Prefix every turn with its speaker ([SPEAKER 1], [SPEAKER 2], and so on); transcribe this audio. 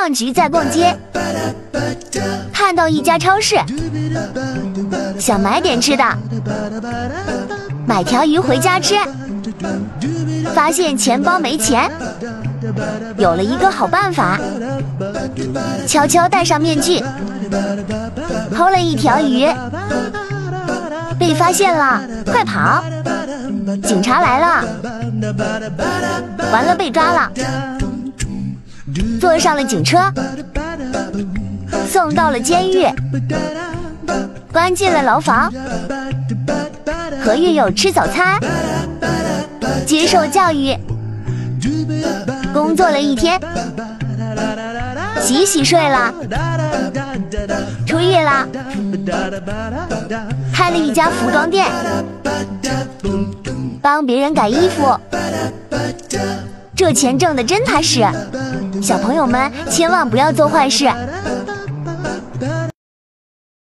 [SPEAKER 1] 上局在逛街，看到一家超市，想买点吃的，买条鱼回家吃，发现钱包没钱，有了一个好办法，悄悄戴上面具，偷了一条鱼，被发现了，快跑！警察来了，完了被抓了，坐上了警车，送到了监狱，关进了牢房。何狱友吃早餐，接受教育，工作了一天，洗洗睡了，出狱了，开了一家服装店，帮别人改衣服，这钱挣得真踏实。小朋友们千万不要做坏事，